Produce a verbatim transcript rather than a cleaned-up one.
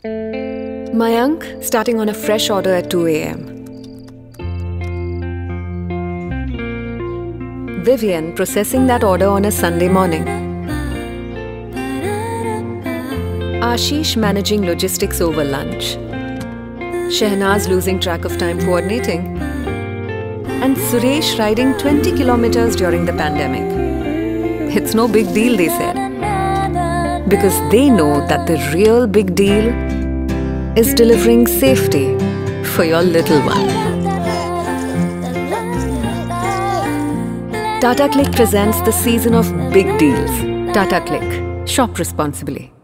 Mayank starting on a fresh order at two A M Vivian processing that order on a Sunday morning. Ashish managing logistics over lunch. Shehnaz losing track of time coordinating. And Suresh riding twenty kilometers during the pandemic. It's no big deal, they said. Because they know that the real big deal is delivering safety for your little one. Tata Click presents the season of big deals. Tata Click. Shop responsibly.